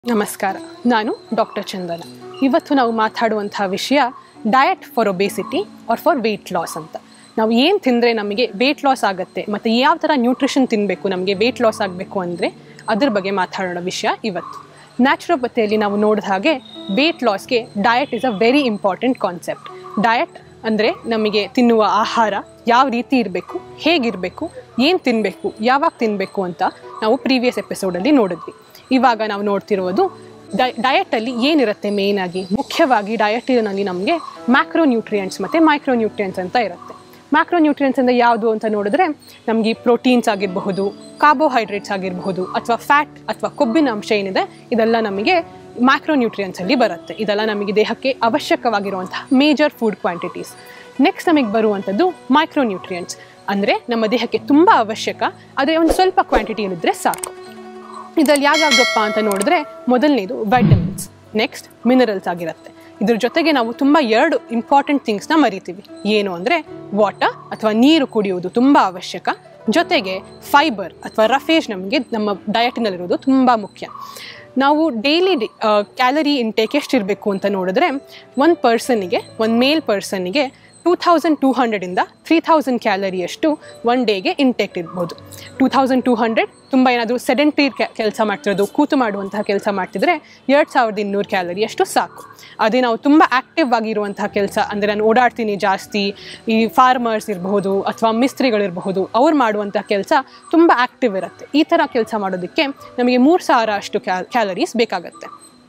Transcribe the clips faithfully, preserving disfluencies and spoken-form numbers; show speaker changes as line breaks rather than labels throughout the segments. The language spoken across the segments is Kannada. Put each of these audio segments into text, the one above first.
ನಮಸ್ಕಾರ, ನಾನು ಡಾಕ್ಟರ್ ಚಂದನ. ಇವತ್ತು ನಾವು ಮಾತಾಡುವಂತಹ ವಿಷಯ diet for obesity or for weight loss ಅಂತ. ನಾವು ಏನು ತಿಂದರೆ ನಮಗೆ ವೆಯ್ಟ್ ಲಾಸ್ ಆಗುತ್ತೆ ಮತ್ತು ಯಾವ ಥರ ನ್ಯೂಟ್ರಿಷನ್ ತಿನ್ನಬೇಕು ನಮಗೆ ವೆಯ್ಟ್ ಲಾಸ್ ಆಗಬೇಕು ಅಂದರೆ ಅದ್ರ ಬಗ್ಗೆ ಮಾತಾಡೋ ವಿಷಯ ಇವತ್ತು. ನ್ಯಾಚುರೋಪತಿಯಲ್ಲಿ ನಾವು ನೋಡಿದ ಹಾಗೆ ವೆಯ್ಟ್ ಲಾಸ್ಗೆ diet is a very important concept. Diet ಅಂದರೆ ನಮಗೆ ತಿನ್ನುವ ಆಹಾರ ಯಾವ ರೀತಿ ಇರಬೇಕು, ಹೇಗಿರಬೇಕು, ಏನು ತಿನ್ನಬೇಕು, ಯಾವಾಗ ತಿನ್ನಬೇಕು ಅಂತ ನಾವು ಪ್ರೀವಿಯಸ್ ಎಪಿಸೋಡಲ್ಲಿ ನೋಡಿದ್ವಿ. ಇವಾಗ ನಾವು ನೋಡ್ತಿರೋದು ಡೈ ಡಯಟಲ್ಲಿ ಏನಿರುತ್ತೆ. ಮೇಯ್ನಾಗಿ ಮುಖ್ಯವಾಗಿ ಡಯಟಿನಲ್ಲಿ ನಮಗೆ ಮ್ಯಾಕ್ರೋ ನ್ಯೂಟ್ರಿಯೆಂಟ್ಸ್ ಮತ್ತು ಮೈಕ್ರೋ ನ್ಯೂಟ್ರಿಯೆಂಟ್ಸ್ ಅಂತ ಇರುತ್ತೆ. ಮ್ಯಾಕ್ರೋ ನ್ಯೂಟ್ರಿಯೆಂಟ್ಸ್ ಅಂದರೆ ಯಾವುದು ಅಂತ ನೋಡಿದ್ರೆ ನಮಗೆ ಪ್ರೋಟೀನ್ಸ್ ಆಗಿರಬಹುದು, ಕಾರ್ಬೋಹೈಡ್ರೇಟ್ಸ್ ಆಗಿರಬಹುದು, ಅಥವಾ ಫ್ಯಾಟ್ ಅಥವಾ ಕೊಬ್ಬಿನ ಅಂಶ ಏನಿದೆ ಇದೆಲ್ಲ ನಮಗೆ ಮ್ಯಾಕ್ರೋ ನ್ಯೂಟ್ರಿಯೆಂಟ್ಸಲ್ಲಿ ಬರುತ್ತೆ. ಇದೆಲ್ಲ ನಮಗೆ ದೇಹಕ್ಕೆ ಅವಶ್ಯಕವಾಗಿರುವಂತಹ ಮೇಜರ್ ಫುಡ್ ಕ್ವಾಂಟಿಟೀಸ್. ನೆಕ್ಸ್ಟ್ ನಮಗೆ ಬರುವಂಥದ್ದು ಮೈಕ್ರೋ ನ್ಯೂಟ್ರಿಯೆಂಟ್ಸ್ ಅಂದರೆ ನಮ್ಮ ದೇಹಕ್ಕೆ ತುಂಬ ಅವಶ್ಯಕ, ಅದೇ ಒಂದು ಸ್ವಲ್ಪ ಕ್ವಾಂಟಿಟಿಯಲ್ಲಿದ್ದರೆ ಸಾಕು. ಇದರಲ್ಲಿ ಯಾವ್ಯಾವ್ದಪ್ಪ ಅಂತ ನೋಡಿದ್ರೆ ಮೊದಲನೇದು ವೈಟಮಿನ್ಸ್, ನೆಕ್ಸ್ಟ್ ಮಿನರಲ್ಸ್ ಆಗಿರುತ್ತೆ. ಇದ್ರ ಜೊತೆಗೆ ನಾವು ತುಂಬ ಎರಡು ಇಂಪಾರ್ಟೆಂಟ್ ಥಿಂಗ್ಸ್ನ ಮರಿತೀವಿ. ಏನು ಅಂದರೆ ವಾಟರ್ ಅಥವಾ ನೀರು ಕುಡಿಯುವುದು ತುಂಬ ಅವಶ್ಯಕ, ಜೊತೆಗೆ ಫೈಬರ್ ಅಥವಾ ರಫೇಜ್ ನಮಗೆ ನಮ್ಮ ಡಯಟಿನಲ್ಲಿರೋದು ತುಂಬ ಮುಖ್ಯ. ನಾವು ಡೈಲಿ ಕ್ಯಾಲರಿ ಇಂಟೇಕ್ ಎಷ್ಟಿರಬೇಕು ಅಂತ ನೋಡಿದ್ರೆ ಒಂದು ಪರ್ಸನ್ನಿಗೆ, ಒಂದು ಮೇಲ್ ಪರ್ಸನ್ನಿಗೆ ಟೂ ಥೌಸಂಡ್ ಟೂ ಹಂಡ್ರೆಡಿಂದ ತ್ರೀ ಥೌಸಂಡ್ ಕ್ಯಾಲರಿಯಷ್ಟು ಒನ್ ಡೇಗೆ ಇಂಟೇಕ್ ಇರ್ಬೋದು. ಟೂ ಥೌಸಂಡ್ ಟೂ ಹಂಡ್ರೆಡ್ ತುಂಬ ಏನಾದರೂ ಸೆಡೆಂಟ್ರಿ ಕೆಲಸ ಮಾಡ್ತಿರೋದು, ಕೂತು ಮಾಡುವಂತಹ ಕೆಲಸ ಮಾಡ್ತಿದ್ರೆ ಎರಡು ಸಾವಿರದ ಇನ್ನೂರು ಕ್ಯಾಲರಿಯಷ್ಟು ಸಾಕು. ಅದೇ ನಾವು ತುಂಬ ಆ್ಯಕ್ಟಿವ್ ಆಗಿರುವಂತಹ ಕೆಲಸ ಅಂದರೆ ನಾನು ಓಡಾಡ್ತೀನಿ ಜಾಸ್ತಿ, ಈ ಫಾರ್ಮರ್ಸ್ ಇರಬಹುದು ಅಥವಾ ಮಿಸ್ತ್ರಿಗಳಿರಬಹುದು, ಅವ್ರು ಮಾಡುವಂಥ ಕೆಲಸ ತುಂಬ ಆ್ಯಕ್ಟಿವ್ ಇರುತ್ತೆ. ಈ ಥರ ಕೆಲಸ ಮಾಡೋದಕ್ಕೆ ನಮಗೆ ಮೂರು ಸಾವಿರ ಅಷ್ಟು ಕ್ಯಾ ಕ್ಯಾಲರೀಸ್ ಬೇಕಾಗತ್ತೆ.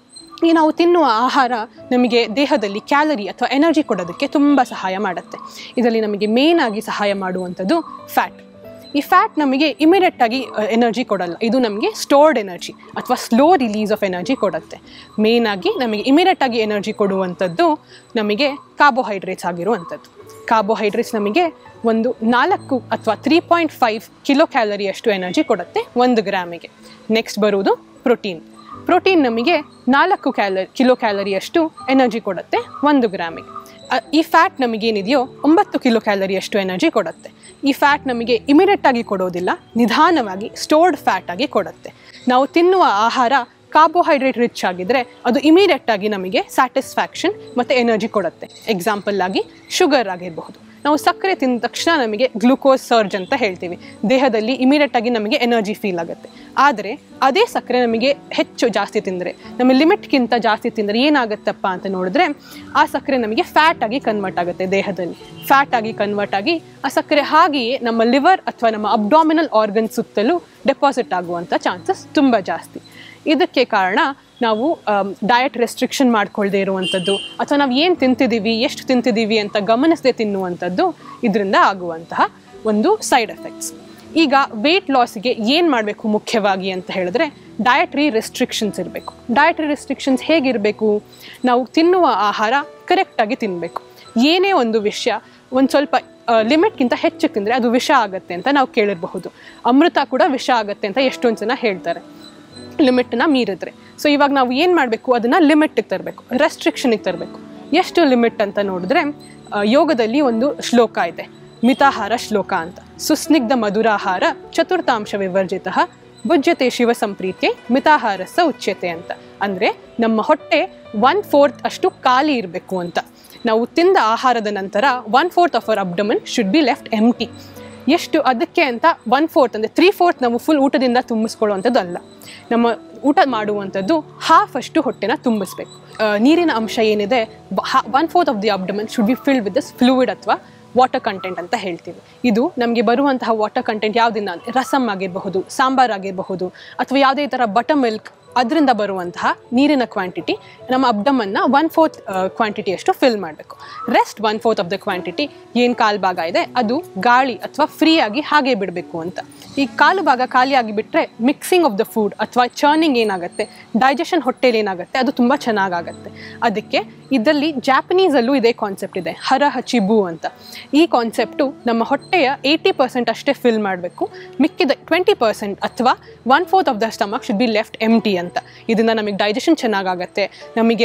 ಈ ನಾವು ತಿನ್ನುವ ಆಹಾರ ನಮಗೆ ದೇಹದಲ್ಲಿ ಕ್ಯಾಲರಿ ಅಥವಾ ಎನರ್ಜಿ ಕೊಡೋದಕ್ಕೆ ತುಂಬ ಸಹಾಯ ಮಾಡುತ್ತೆ. ಇದರಲ್ಲಿ ನಮಗೆ ಮೇಯ್ನಾಗಿ ಸಹಾಯ ಮಾಡುವಂಥದ್ದು ಫ್ಯಾಟ್. ಈ ಫ್ಯಾಟ್ ನಮಗೆ ಇಮಿಡಿಯೇಟಾಗಿ ಎನರ್ಜಿ ಕೊಡಲ್ಲ, ಇದು ನಮಗೆ ಸ್ಟೋರ್ಡ್ ಎನರ್ಜಿ ಅಥವಾ ಸ್ಲೋ ರಿಲೀಸ್ ಆಫ್ ಎನರ್ಜಿ ಕೊಡುತ್ತೆ. ಮೇಯ್ನಾಗಿ ನಮಗೆ ಇಮಿಡಿಯೇಟಾಗಿ ಎನರ್ಜಿ ಕೊಡುವಂಥದ್ದು ನಮಗೆ ಕಾರ್ಬೋಹೈಡ್ರೇಟ್ಸ್ ಆಗಿರುವಂಥದ್ದು. ಕಾರ್ಬೋಹೈಡ್ರೇಟ್ಸ್ ನಮಗೆ ಒಂದು ನಾಲ್ಕು ಅಥವಾ ತ್ರೀ ಪಾಯಿಂಟ್ ಫೈವ್ ಕಿಲೋ ಕ್ಯಾಲರಿಯಷ್ಟು ಎನರ್ಜಿ ಕೊಡುತ್ತೆ ಒಂದು ಗ್ರಾಮಿಗೆ. ನೆಕ್ಸ್ಟ್ ಬರುವುದು ಪ್ರೋಟೀನ್. ಪ್ರೋಟೀನ್ ನಮಗೆ ನಾಲ್ಕು ಕ್ಯಾಲರಿ ಕಿಲೋ ಕ್ಯಾಲರಿಯಷ್ಟು ಎನರ್ಜಿ ಕೊಡುತ್ತೆ ಒಂದು ಗ್ರಾಮಿಗೆ. ಈ ಫ್ಯಾಟ್ ನಮಗೇನಿದೆಯೋ ಒಂಬತ್ತು ಕಿಲೋ ಕ್ಯಾಲರಿಯಷ್ಟು ಎನರ್ಜಿ ಕೊಡುತ್ತೆ. ಈ ಫ್ಯಾಟ್ ನಮಗೆ ಇಮಿಡಿಯೇಟಾಗಿ ಕೊಡೋದಿಲ್ಲ, ನಿಧಾನವಾಗಿ ಸ್ಟೋರ್ಡ್ ಫ್ಯಾಟ್ ಆಗಿ ಕೊಡುತ್ತೆ. ನಾವು ತಿನ್ನುವ ಆಹಾರ ಕಾರ್ಬೋಹೈಡ್ರೇಟ್ ರಿಚ್ ಆಗಿದ್ದರೆ ಅದು ಇಮಿಡಿಯೇಟಾಗಿ ನಮಗೆ ಸ್ಯಾಟಿಸ್ಫ್ಯಾಕ್ಷನ್ ಮತ್ತು ಎನರ್ಜಿ ಕೊಡುತ್ತೆ. ಎಕ್ಸಾಂಪಲ್ ಆಗಿ ಶುಗರ್ ಆಗಿರಬಹುದು. ನಾವು ಸಕ್ಕರೆ ತಿಂದ ತಕ್ಷಣ ನಮಗೆ ಗ್ಲೂಕೋಸ್ ಸರ್ಜ್ ಅಂತ ಹೇಳ್ತೀವಿ, ದೇಹದಲ್ಲಿ ಇಮಿಡಿಯೇಟಾಗಿ ನಮಗೆ ಎನರ್ಜಿ ಫೀಲ್ ಆಗುತ್ತೆ. ಆದರೆ ಅದೇ ಸಕ್ಕರೆ ನಮಗೆ ಹೆಚ್ಚು ಜಾಸ್ತಿ ತಿಂದರೆ, ನಮ್ಮ ಲಿಮಿಟ್ಗಿಂತ ಜಾಸ್ತಿ ತಿಂದರೆ ಏನಾಗುತ್ತಪ್ಪ ಅಂತ ನೋಡಿದ್ರೆ ಆ ಸಕ್ಕರೆ ನಮಗೆ ಫ್ಯಾಟ್ ಆಗಿ ಕನ್ವರ್ಟ್ ಆಗುತ್ತೆ. ದೇಹದಲ್ಲಿ ಫ್ಯಾಟ್ ಆಗಿ ಕನ್ವರ್ಟ್ ಆಗಿ ಆ ಸಕ್ಕರೆ ಹಾಗೆಯೇ ನಮ್ಮ ಲಿವರ್ ಅಥವಾ ನಮ್ಮ ಅಬ್ಡಾಮಿನಲ್ ಆರ್ಗನ್ ಸುತ್ತಲೂ ಡೆಪಾಸಿಟ್ ಆಗುವಂಥ ಚಾನ್ಸಸ್ ತುಂಬ ಜಾಸ್ತಿ. ಇದಕ್ಕೆ ಕಾರಣ ನಾವು ಡಯಟ್ ರೆಸ್ಟ್ರಿಕ್ಷನ್ ಮಾಡ್ಕೊಳ್ದೇ ಇರುವಂಥದ್ದು ಅಥವಾ ನಾವು ಏನು ತಿಂತಿದ್ದೀವಿ, ಎಷ್ಟು ತಿಂತಿದ್ದೀವಿ ಅಂತ ಗಮನಿಸದೆ ತಿನ್ನುವಂಥದ್ದು ಇದರಿಂದ ಆಗುವಂತಹ ಒಂದು ಸೈಡ್ ಎಫೆಕ್ಟ್ಸ್. ಈಗ ವೆಯ್ಟ್ ಲಾಸಿಗೆ ಏನು ಮಾಡಬೇಕು ಮುಖ್ಯವಾಗಿ ಅಂತ ಹೇಳಿದ್ರೆ ಡಯಟ್ರಿ ರೆಸ್ಟ್ರಿಕ್ಷನ್ಸ್ ಇರಬೇಕು. ಡಯಟ್ರಿ ರೆಸ್ಟ್ರಿಕ್ಷನ್ಸ್ ಹೇಗಿರಬೇಕು? ನಾವು ತಿನ್ನುವ ಆಹಾರ ಕರೆಕ್ಟಾಗಿ ತಿನ್ನಬೇಕು. ಏನೇ ಒಂದು ವಿಷಯ ಒಂದು ಸ್ವಲ್ಪ ಲಿಮಿಟ್ಗಿಂತ ಹೆಚ್ಚು ತಿಂದರೆ ಅದು ವಿಷ ಆಗುತ್ತೆ ಅಂತ ನಾವು ಕೇಳಿರಬಹುದು. ಅಮೃತ ಕೂಡ ವಿಷ ಆಗುತ್ತೆ ಅಂತ ಎಷ್ಟೊಂದು ಜನ ಹೇಳ್ತಾರೆ ಲಿಮಿಟನ್ನ ಮೀರಿದ್ರೆ. ಸೊ ಇವಾಗ ನಾವು ಏನು ಮಾಡಬೇಕು, ಅದನ್ನು ಲಿಮಿಟಿಗೆ ತರಬೇಕು, ರೆಸ್ಟ್ರಿಕ್ಷನಿಗೆ ತರಬೇಕು. ಎಷ್ಟು ಲಿಮಿಟ್ ಅಂತ ನೋಡಿದ್ರೆ ಯೋಗದಲ್ಲಿ ಒಂದು ಶ್ಲೋಕ ಇದೆ, ಮಿತಾಹಾರ ಶ್ಲೋಕ ಅಂತ. ಸುಸ್ನಿಗ್ಧ ಮಧುರಾಹಾರ ಚತುರ್ಥಾಂಶ ವಿವರ್ಜಿತ ಭುಜ್ಯತೆ ಶಿವ ಸಂಪ್ರೀತ್ಯೆ ಮಿತಾಹಾರಸ್ಸ ಉಚ್ಯತೆ ಅಂತ. ಅಂದರೆ ನಮ್ಮ ಹೊಟ್ಟೆ ಒನ್ ಫೋರ್ತ್ ಅಷ್ಟು ಖಾಲಿ ಇರಬೇಕು ಅಂತ. ನಾವು ತಿಂದ ಆಹಾರದ ನಂತರ one fourth of our abdomen should be left empty. ಎಷ್ಟು ಅದಕ್ಕೆ ಅಂತ ಒನ್ ಫೋರ್ತ್ ಅಂದರೆ ತ್ರೀ ಫೋರ್ತ್ ನಾವು ಫುಲ್ ಊಟದಿಂದ ತುಂಬಿಸ್ಕೊಳ್ಳುವಂಥದ್ದು ಅಲ್ಲ. ನಮ್ಮ ಊಟ ಮಾಡುವಂಥದ್ದು ಹಾಫ್ ಅಷ್ಟು ಹೊಟ್ಟೆನ ತುಂಬಿಸ್ಬೇಕು. ನೀರಿನ ಅಂಶ ಏನಿದೆ, one fourth of the abdomen should be filled with this fluid ಅಥವಾ ವಾಟರ್ ಕಂಟೆಂಟ್ ಅಂತ ಹೇಳ್ತೀವಿ. ಇದು ನಮಗೆ ಬರುವಂತಹ ವಾಟರ್ ಕಂಟೆಂಟ್ ಯಾವುದನ್ನ, ರಸಮ್ ಆಗಿರಬಹುದು, ಸಾಂಬಾರ್ ಆಗಿರಬಹುದು, ಅಥವಾ ಯಾವುದೇ ಥರ ಬಟರ್ ಮಿಲ್ಕ್, ಅದರಿಂದ ಬರುವಂತಹ ನೀರಿನ ಕ್ವಾಂಟಿಟಿ ನಮ್ಮ ಅಬ್ಡಮನ್ನ ಒನ್ ಫೋರ್ತ್ ಕ್ವಾಂಟಿಟಿಯಷ್ಟು ಫಿಲ್ ಮಾಡಬೇಕು. Rest one fourth of the quantity ಏನು ಕಾಲು ಭಾಗ ಇದೆ ಅದು ಗಾಳಿ ಅಥವಾ ಫ್ರೀ ಆಗಿ ಹಾಗೆ ಬಿಡಬೇಕು ಅಂತ. ಈ ಕಾಲು ಭಾಗ ಖಾಲಿಯಾಗಿ ಬಿಟ್ಟರೆ ಮಿಕ್ಸಿಂಗ್ ಆಫ್ ದ ಫುಡ್ ಅಥವಾ ಚರ್ನಿಂಗ್ ಏನಾಗುತ್ತೆ, ಡೈಜೆಷನ್ ಹೊಟ್ಟೆಲಿ ಏನಾಗುತ್ತೆ ಅದು ತುಂಬ ಚೆನ್ನಾಗಾಗತ್ತೆ. ಅದಕ್ಕೆ ಇದರಲ್ಲಿ ಜಾಪನೀಸಲ್ಲೂ ಇದೇ ಕಾನ್ಸೆಪ್ಟ್ ಇದೆ, ಹರ ಹಚಿಬು ಅಂತ. ಈ ಕಾನ್ಸೆಪ್ಟು ನಮ್ಮ ಹೊಟ್ಟೆಯ ಏಯ್ಟಿ ಪರ್ಸೆಂಟ್ ಅಷ್ಟೇ ಫಿಲ್ ಮಾಡಬೇಕು, ಮಿಕ್ಕಿದ ಟ್ವೆಂಟಿ ಪರ್ಸೆಂಟ್ ಅಥವಾ one fourth of the stomach should be left empty ಅಂತ. ಇದರಿಂದ ನಮಗೆ ಡೈಜೆಷನ್ ಚೆನ್ನಾಗಾಗತ್ತೆ, ನಮಗೆ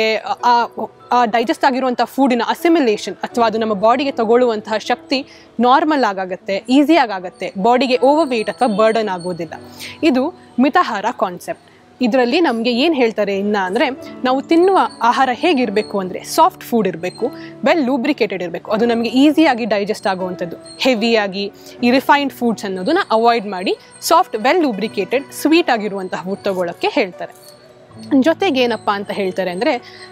ಆ ಡೈಜೆಸ್ಟ್ ಆಗಿರುವಂಥ ಫುಡಿನ ಅಸಿಮಿಲೇಷನ್ ಅಥವಾ ಅದು ನಮ್ಮ ಬಾಡಿಗೆ ತಗೊಳ್ಳುವಂತಹ ಶಕ್ತಿ ನಾರ್ಮಲ್ ಆಗಾಗುತ್ತೆ, ಈಸಿಯಾಗಾಗತ್ತೆ, ಬಾಡಿಗೆ ಓವರ್ ವೇಟ್ ಅಥವಾ ಬರ್ಡನ್ ಆಗೋದಿಲ್ಲ. ಇದು ಮಿತಾಹಾರ ಕಾನ್ಸೆಪ್ಟ್. ಇದರಲ್ಲಿ ನಮಗೆ ಏನು ಹೇಳ್ತಾರೆ ಇನ್ನು ಅಂದರೆ ನಾವು ತಿನ್ನುವ ಆಹಾರ ಹೇಗಿರಬೇಕು ಅಂದರೆ ಸಾಫ್ಟ್ ಫುಡ್ ಇರಬೇಕು, ವೆಲ್ ಲೂಬ್ರಿಕೇಟೆಡ್ ಇರಬೇಕು, ಅದು ನಮಗೆ ಈಸಿಯಾಗಿ ಡೈಜೆಸ್ಟ್ ಆಗುವಂಥದ್ದು. ಹೆವಿಯಾಗಿ ಈ ರಿಫೈನ್ಡ್ ಫುಡ್ಸ್ ಅನ್ನೋದನ್ನ ಅವಾಯ್ಡ್ ಮಾಡಿ ಸಾಫ್ಟ್ ವೆಲ್ ಲೂಬ್ರಿಕೇಟೆಡ್ ಸ್ವೀಟ್ ಆಗಿರುವಂತಹ ಫುಡ್ ತಗೊಳ್ಳೋಕ್ಕೆ ಹೇಳ್ತಾರೆ. ಜೊತೆಗೆ ಏನಪ್ಪ ಅಂತ ಹೇಳ್ತಾರೆ ಅಂದರೆ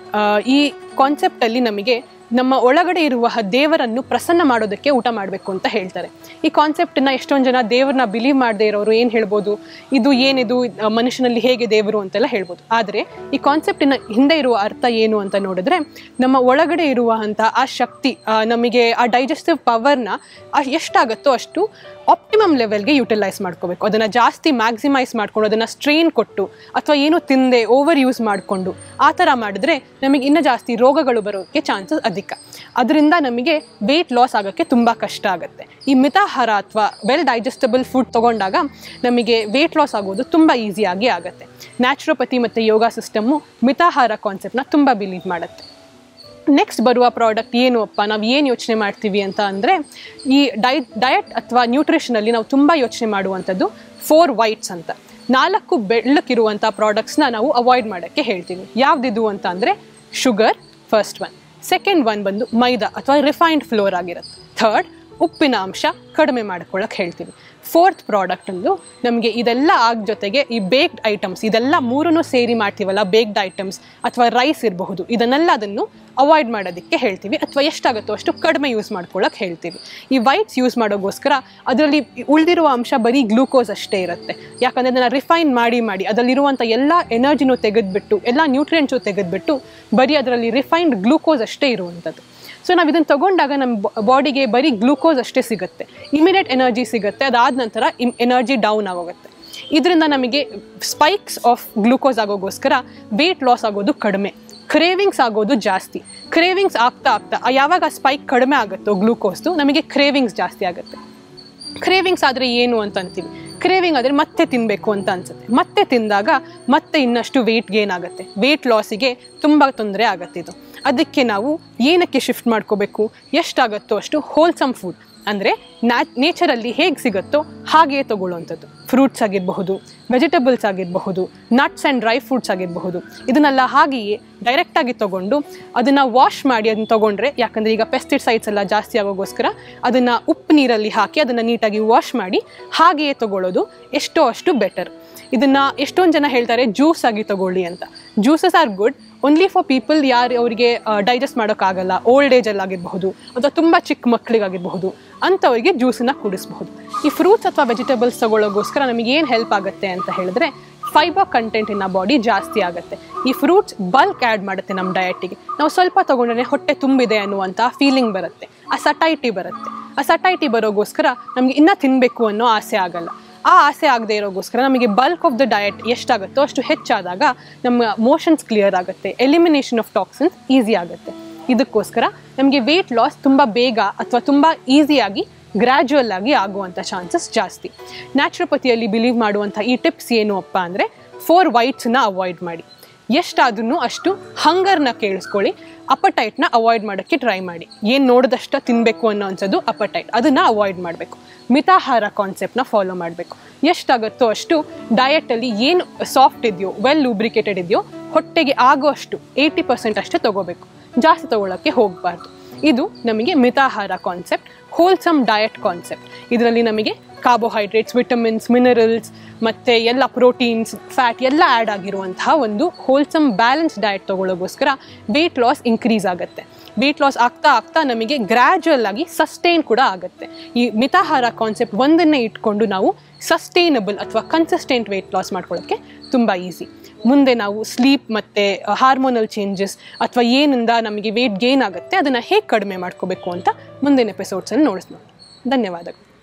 ಈ ಕಾನ್ಸೆಪ್ಟಲ್ಲಿ ನಮಗೆ ನಮ್ಮ ಒಳಗಡೆ ಇರುವ ದೇವರನ್ನು ಪ್ರಸನ್ನ ಮಾಡೋದಕ್ಕೆ ಊಟ ಮಾಡಬೇಕು ಅಂತ ಹೇಳ್ತಾರೆ. ಈ ಕಾನ್ಸೆಪ್ಟನ್ನ ಎಷ್ಟೊಂದು ಜನ ದೇವರನ್ನ ಬಿಲೀವ್ ಮಾಡದೇ ಇರೋರು ಏನು ಹೇಳ್ಬೋದು, ಇದು ಏನಿದು ಮನುಷ್ಯನಲ್ಲಿ ಹೇಗೆ ದೇವರು ಅಂತೆಲ್ಲ ಹೇಳ್ಬೋದು. ಆದರೆ ಈ ಕಾನ್ಸೆಪ್ಟಿನ ಹಿಂದೆ ಇರುವ ಅರ್ಥ ಏನು ಅಂತ ನೋಡಿದ್ರೆ, ನಮ್ಮ ಒಳಗಡೆ ಇರುವಂಥ ಆ ಶಕ್ತಿ, ನಮಗೆ ಆ ಡೈಜೆಸ್ಟಿವ್ ಪವರ್ನ ಎಷ್ಟಾಗುತ್ತೋ ಅಷ್ಟು ಆಪ್ಟಿಮಮ್ ಲೆವೆಲ್ಗೆ ಯುಟಿಲೈಸ್ ಮಾಡ್ಕೋಬೇಕು. ಅದನ್ನು ಜಾಸ್ತಿ ಮ್ಯಾಕ್ಸಿಮೈಸ್ ಮಾಡಿಕೊಂಡು ಅದನ್ನು ಸ್ಟ್ರೈನ್ ಕೊಟ್ಟು ಅಥವಾ ಏನು ತಿಂದೆ ಓವರ್ ಯೂಸ್ ಮಾಡಿಕೊಂಡು ಆ ಥರ ಮಾಡಿದ್ರೆ ನಮಗೆ ಇನ್ನೂ ಜಾಸ್ತಿ ರೋಗಗಳು ಬರೋಕ್ಕೆ ಚಾನ್ಸಸ್ ಅಧಿಕ. ಅದರಿಂದ ನಮಗೆ ವೆಯ್ಟ್ ಲಾಸ್ ಆಗೋಕ್ಕೆ ತುಂಬ ಕಷ್ಟ ಆಗುತ್ತೆ. ಈ ಮಿತಾಹಾರ ಅಥವಾ ವೆಲ್ ಡೈಜೆಸ್ಟಬಲ್ ಫುಡ್ ತೊಗೊಂಡಾಗ ನಮಗೆ ವೆಯ್ಟ್ ಲಾಸ್ ಆಗೋದು ತುಂಬ ಈಸಿಯಾಗಿ ಆಗುತ್ತೆ. ನ್ಯಾಚುರೋಪತಿ ಮತ್ತು ಯೋಗ ಸಿಸ್ಟಮ್ಮು ಮಿತಾಹಾರ ಕಾನ್ಸೆಪ್ಟನ್ನ ತುಂಬ ಬಿಲೀವ್ ಮಾಡುತ್ತೆ. ನೆಕ್ಸ್ಟ್ ಬರುವ ಪ್ರಾಡಕ್ಟ್ ಏನು ಅಪ್ಪ, ನಾವು ಏನು ಯೋಚನೆ ಮಾಡ್ತೀವಿ ಅಂತ ಅಂದರೆ, ಈ ಡೈ ಡಯಟ್ ಅಥವಾ ನ್ಯೂಟ್ರಿಷನಲ್ಲಿ ನಾವು ತುಂಬ ಯೋಚನೆ ಮಾಡುವಂಥದ್ದು ಫೋರ್ ವೈಟ್ಸ್ ಅಂತ. ನಾಲ್ಕು ಬೆಳ್ಳಕ್ಕಿರುವಂಥ ಪ್ರಾಡಕ್ಟ್ಸ್ನ ನಾವು ಅವಾಯ್ಡ್ ಮಾಡೋಕ್ಕೆ ಹೇಳ್ತೀವಿ. ಯಾವುದಿದು ಅಂತ ಅಂದರೆ sugar first one, second one ಬಂದು ಮೈದಾ ಅಥವಾ ರಿಫೈನ್ಡ್ ಫ್ಲೋರ್ ಆಗಿರುತ್ತೆ, ಥರ್ಡ್ ಉಪ್ಪಿನ ಅಂಶ ಕಡಿಮೆ ಮಾಡ್ಕೊಳ್ಳೋಕೆ ಹೇಳ್ತೀವಿ, ಫೋರ್ತ್ ಪ್ರಾಡಕ್ಟ್ ಅಂದು ನಮಗೆ ಇದೆಲ್ಲ ಆಗ ಜೊತೆಗೆ ಈ ಬೇಕ್ಡ್ ಐಟಮ್ಸ್, ಇದೆಲ್ಲ ಮೂರನ್ನು ಸೇರಿ ಮಾಡ್ತೀವಲ್ಲ, ಬೇಕ್ಡ್ ಐಟಮ್ಸ್ ಅಥವಾ ರೈಸ್ ಇರಬಹುದು, ಇದನ್ನೆಲ್ಲ ಅದನ್ನು ಅವಾಯ್ಡ್ ಮಾಡೋದಕ್ಕೆ ಹೇಳ್ತೀವಿ ಅಥವಾ ಎಷ್ಟಾಗುತ್ತೋ ಅಷ್ಟು ಕಡಿಮೆ ಯೂಸ್ ಮಾಡ್ಕೊಳ್ಳೋಕೆ ಹೇಳ್ತೀವಿ. ಈ ವೈಟ್ಸ್ ಯೂಸ್ ಮಾಡೋಗೋಸ್ಕರ ಅದರಲ್ಲಿ ಉಳಿದಿರುವ ಅಂಶ ಬರೀ ಗ್ಲೂಕೋಸ್ ಅಷ್ಟೇ ಇರುತ್ತೆ. ಯಾಕಂದರೆ ಅದನ್ನು ರಿಫೈನ್ ಮಾಡಿ ಮಾಡಿ ಅದರಲ್ಲಿರುವಂಥ ಎಲ್ಲ ಎನರ್ಜಿನೂ ತೆಗೆದುಬಿಟ್ಟು ಎಲ್ಲ ನ್ಯೂಟ್ರಿಯೆಂಟ್ಸು ತೆಗೆದುಬಿಟ್ಟು ಬರೀ ಅದರಲ್ಲಿ ರಿಫೈನ್ಡ್ ಗ್ಲೂಕೋಸ್ ಅಷ್ಟೇ ಇರುವಂಥದ್ದು. ಸೊ ನಾವು ಇದನ್ನು ತೊಗೊಂಡಾಗ ನಮ್ಮ ಬಾಡಿಗೆ ಬರೀ ಗ್ಲೂಕೋಸ್ ಅಷ್ಟೇ ಸಿಗುತ್ತೆ, ಇಮಿಡಿಯೇಟ್ ಎನರ್ಜಿ ಸಿಗುತ್ತೆ, ಅದಾದ ನಂತರ ಇಮ್ ಎನರ್ಜಿ ಡೌನ್ ಆಗೋಗುತ್ತೆ. ಇದರಿಂದ ನಮಗೆ ಸ್ಪೈಕ್ಸ್ ಆಫ್ ಗ್ಲೂಕೋಸ್ ಆಗೋಗೋಸ್ಕರ ವೆಯ್ಟ್ ಲಾಸ್ ಆಗೋದು ಕಡಿಮೆ, ಕ್ರೇವಿಂಗ್ಸ್ ಆಗೋದು ಜಾಸ್ತಿ. ಕ್ರೇವಿಂಗ್ಸ್ ಆಗ್ತಾ ಆಗ್ತಾ ಯಾವಾಗ ಸ್ಪೈಕ್ ಕಡಿಮೆ ಆಗುತ್ತೋ ಗ್ಲೂಕೋಸ್ದು, ನಮಗೆ ಕ್ರೇವಿಂಗ್ಸ್ ಜಾಸ್ತಿ ಆಗುತ್ತೆ. ಕ್ರೇವಿಂಗ್ಸ್ ಆದರೆ ಏನು ಅಂತ ಅಂತೀವಿ, ಕ್ರೇವಿಂಗ್ ಆದರೆ ಮತ್ತೆ ತಿನ್ನಬೇಕು ಅಂತ ಅನಿಸುತ್ತೆ. ಮತ್ತೆ ತಿಂದಾಗ ಮತ್ತೆ ಇನ್ನಷ್ಟು ವೆಯ್ಟ್ ಗೇನ್ ಆಗುತ್ತೆ, ವೆಯ್ಟ್ ಲಾಸಿಗೆ ತುಂಬ ತೊಂದರೆ ಆಗುತ್ತೆ. ಇದು ಅದಕ್ಕೆ ನಾವು ಏನಕ್ಕೆ ಶಿಫ್ಟ್ ಮಾಡ್ಕೋಬೇಕು, ಎಷ್ಟಾಗುತ್ತೋ ಅಷ್ಟು ಹೋಲ್ಸಮ್ ಫುಡ್ ಅಂದರೆ ನ್ಯಾ ನೇಚರಲ್ಲಿ ಹೇಗೆ ಸಿಗುತ್ತೋ ಹಾಗೆಯೇ ತೊಗೊಳ್ಳೋವಂಥದ್ದು. ಫ್ರೂಟ್ಸ್ ಆಗಿರಬಹುದು, ವೆಜಿಟೇಬಲ್ಸ್ ಆಗಿರಬಹುದು, ನಟ್ಸ್ ಆ್ಯಂಡ್ ಡ್ರೈ ಫ್ರೂಟ್ಸ್ ಆಗಿರಬಹುದು, ಇದನ್ನೆಲ್ಲ ಹಾಗೆಯೇ ಡೈರೆಕ್ಟಾಗಿ ತೊಗೊಂಡು ಅದನ್ನು ವಾಶ್ ಮಾಡಿ ಅದನ್ನು ತೊಗೊಂಡ್ರೆ, ಯಾಕಂದರೆ ಈಗ ಪೆಸ್ಟಿಸೈಡ್ಸ್ ಎಲ್ಲ ಜಾಸ್ತಿ ಆಗೋಗೋಸ್ಕರ ಅದನ್ನು ಉಪ್ಪು ನೀರಲ್ಲಿ ಹಾಕಿ ಅದನ್ನು ನೀಟಾಗಿ ವಾಶ್ ಮಾಡಿ ಹಾಗೆಯೇ ತೊಗೊಳ್ಳೋದು ಎಷ್ಟೋ ಅಷ್ಟು ಬೆಟರ್. ಇದನ್ನು ಎಷ್ಟೊಂದು ಜನ ಹೇಳ್ತಾರೆ ಜ್ಯೂಸ್ ಆಗಿ ತೊಗೊಳ್ಳಿ ಅಂತ. Juices are good only for people ಯಾರು ಅವರಿಗೆ ಡೈಜೆಸ್ಟ್ ಮಾಡೋಕ್ಕಾಗಲ್ಲ, ಓಲ್ಡ್ ಏಜಲ್ಲಿ ಆಗಿರಬಹುದು ಅಥವಾ ತುಂಬ ಚಿಕ್ಕ ಮಕ್ಕಳಿಗಾಗಿರಬಹುದು, ಅಂಥವರಿಗೆ ಜ್ಯೂಸನ್ನು ಕುಡಿಸ್ಬಹುದು. ಈ ಫ್ರೂಟ್ಸ್ ಅಥವಾ ವೆಜಿಟೇಬಲ್ಸ್ ತೊಗೊಳ್ಳೋಗೋಸ್ಕರ ನಮಗೆ ಏನು ಹೆಲ್ಪ್ ಆಗುತ್ತೆ ಅಂತ ಹೇಳಿದ್ರೆ, ಫೈಬರ್ ಕಂಟೆಂಟ್ ಇನ್ ಬಾಡಿ ಜಾಸ್ತಿ ಆಗುತ್ತೆ. ಈ ಫ್ರೂಟ್ಸ್ ಬಲ್ಕ್ ಆ್ಯಡ್ ಮಾಡುತ್ತೆ ನಮ್ಮ ಡಯಟಿಗೆ. ನಾವು ಸ್ವಲ್ಪ ತೊಗೊಂಡ್ರೆ ಹೊಟ್ಟೆ ತುಂಬಿದೆ ಅನ್ನುವಂಥ ಫೀಲಿಂಗ್ ಬರುತ್ತೆ, ಆ ಸಟೈಟಿ ಬರುತ್ತೆ. ಆ ಸಟೈಟಿ ಬರೋಗೋಸ್ಕರ ನಮಗೆ ಇನ್ನೂ ತಿನ್ನಬೇಕು ಅನ್ನೋ ಆಸೆ ಆಗಲ್ಲ. ಆ ಆಸೆ ಆಗದೆ ಇರೋಗೋಸ್ಕರ ನಮಗೆ ಬಲ್ಕ್ ಆಫ್ ದ ಡಯಟ್ ಎಷ್ಟಾಗುತ್ತೋ ಅಷ್ಟು ಹೆಚ್ಚಾದಾಗ ನಮ್ಮ ಮೋಷನ್ಸ್ ಕ್ಲಿಯರ್ ಆಗುತ್ತೆ, ಎಲಿಮಿನೇಷನ್ ಆಫ್ ಟಾಕ್ಸಿನ್ಸ್ ಈಸಿ ಆಗುತ್ತೆ. ಇದಕ್ಕೋಸ್ಕರ ನಮಗೆ ವೆಯ್ಟ್ ಲಾಸ್ ತುಂಬ ಬೇಗ ಅಥವಾ ತುಂಬ ಈಸಿಯಾಗಿ ಗ್ರ್ಯಾಜುವಲ್ ಆಗಿ ಆಗುವಂಥ ಚಾನ್ಸಸ್ ಜಾಸ್ತಿ. ನ್ಯಾಚುರೋಪತಿಯಲ್ಲಿ ಬಿಲೀವ್ ಮಾಡುವಂಥ ಈ ಟಿಪ್ಸ್ ಏನು ಅಪ್ಪ ಅಂದರೆ, ಫೋರ್ ವೈಟ್ಸನ್ನ ಅವಾಯ್ಡ್ ಮಾಡಿ, ಎಷ್ಟಾದ್ರೂ ಅಷ್ಟು ಹಂಗರ್ನ ಕೇಳಿಸ್ಕೊಳ್ಳಿ, ಅಪಟೈಟ್ನ ಅವಾಯ್ಡ್ ಮಾಡೋಕ್ಕೆ ಟ್ರೈ ಮಾಡಿ. ಏನು ನೋಡಿದಷ್ಟು ತಿನ್ನಬೇಕು ಅನ್ನೋ ಅನ್ಸೋದು ಅಪಟೈಟ್, ಅದನ್ನು ಅವಾಯ್ಡ್ ಮಾಡಬೇಕು. ಮಿತಾಹಾರ ಕಾನ್ಸೆಪ್ಟನ್ನ ಫಾಲೋ ಮಾಡಬೇಕು. ಎಷ್ಟಾಗುತ್ತೋ ಅಷ್ಟು ಡಯಟಲ್ಲಿ ಏನು ಸಾಫ್ಟ್ ಇದೆಯೋ, ವೆಲ್ ಲೂಬ್ರಿಕೇಟೆಡ್ ಇದೆಯೋ, ಹೊಟ್ಟೆಗೆ ಆಗೋ ಅಷ್ಟು ಏಯ್ಟಿ ಪರ್ಸೆಂಟ್ ಅಷ್ಟೇ ತೊಗೋಬೇಕು, ಜಾಸ್ತಿ ತೊಗೊಳ್ಳೋಕ್ಕೆ ಹೋಗಬಾರ್ದು. ಇದು ನಮಗೆ ಮಿತಾಹಾರ ಕಾನ್ಸೆಪ್ಟ್, ಹೋಲ್ಸಮ್ ಡಯಟ್ ಕಾನ್ಸೆಪ್ಟ್. ಇದರಲ್ಲಿ ನಮಗೆ ಕಾರ್ಬೋಹೈಡ್ರೇಟ್ಸ್, ವಿಟಮಿನ್ಸ್, ಮಿನರಲ್ಸ್ ಮತ್ತು ಎಲ್ಲ ಪ್ರೋಟೀನ್ಸ್, ಫ್ಯಾಟ್ ಎಲ್ಲ ಆ್ಯಡ್ ಆಗಿರುವಂತಹ ಒಂದು ಹೋಲ್ಸಮ್ ಬ್ಯಾಲೆನ್ಸ್ ಡಯಟ್ ತೊಗೊಳ್ಳೋಗೋಸ್ಕರ ವೆಯ್ಟ್ ಲಾಸ್ ಇನ್ಕ್ರೀಸ್ ಆಗುತ್ತೆ. ವೆಯ್ಟ್ ಲಾಸ್ ಆಗ್ತಾ ಆಗ್ತಾ ನಮಗೆ ಗ್ರ್ಯಾಜುವಲ್ ಆಗಿ ಸಸ್ಟೈನ್ ಕೂಡ ಆಗುತ್ತೆ. ಈ ಮಿತಾಹಾರ ಕಾನ್ಸೆಪ್ಟ್ ಒಂದನ್ನೇ ಇಟ್ಕೊಂಡು ನಾವು ಸಸ್ಟೈನಬಲ್ ಅಥವಾ ಕನ್ಸಿಸ್ಟೆಂಟ್ ವೆಯ್ಟ್ ಲಾಸ್ ಮಾಡ್ಕೊಳ್ಳೋಕ್ಕೆ ತುಂಬ ಈಸಿ. ಮುಂದೆ ನಾವು ಸ್ಲೀಪ್ ಮತ್ತು ಹಾರ್ಮೋನಲ್ ಚೇಂಜಸ್ ಅಥವಾ ಏನಿಂದ ನಮಗೆ ವೆಯ್ಟ್ ಗೇನ್ ಆಗುತ್ತೆ ಅದನ್ನು ಹೇಗೆ ಕಡಿಮೆ ಮಾಡ್ಕೋಬೇಕು ಅಂತ ಮುಂದಿನ ಎಪಿಸೋಡ್ಸಲ್ಲಿ ನೋಡಿಸ್ನೋಣ. ಧನ್ಯವಾದಗಳು.